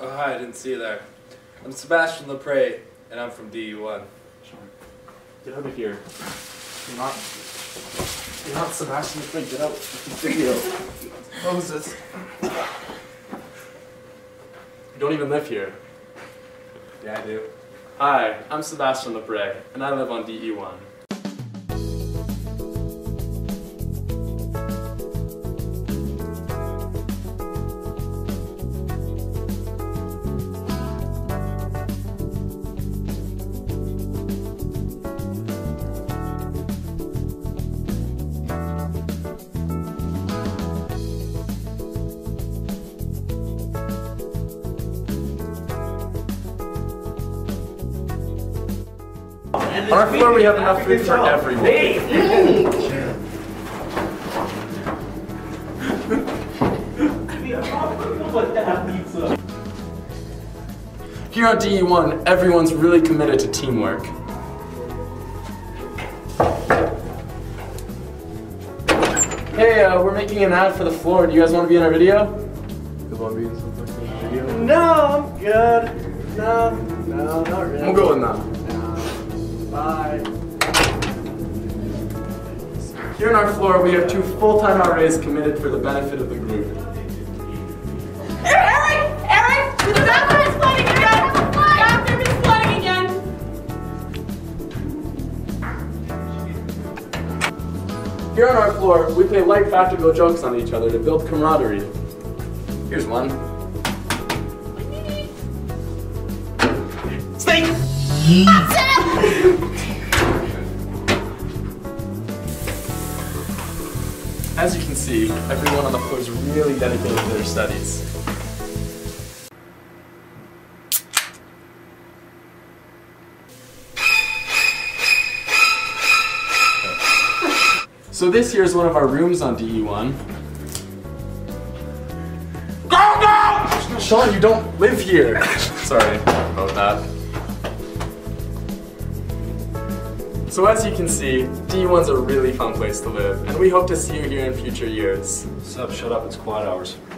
Oh, hi, I didn't see you there. I'm Sebastian Lepre, and I'm from DE1. Sean, get out of here. You're not Sebastian Lepre, get out of the video. Moses. You don't even live here. Yeah, I do. Hi, I'm Sebastian Lepre, and I live on DE1. On our floor we have enough food for everyone. Here on DE1, everyone's really committed to teamwork. Hey, we're making an ad for the floor. Do you guys want to be in our video? You want me in some video? No, I'm good. No, not really. I'm going now. Bye. Here on our floor, we have 2 full-time RAs committed for the benefit of the group. Eric! The bathroom is flooding again! The bathroom is flooding again! Here on our floor, we play light practical jokes on each other to build camaraderie. Here's one. Snake! As you can see, everyone on the floor is really dedicated to their studies. So this here is one of our rooms on DE1. Go! Sean, you don't live here! Sorry about that. So as you can see, DE1's a really fun place to live, and we hope to see you here in future years. Seb, shut up, it's quiet hours.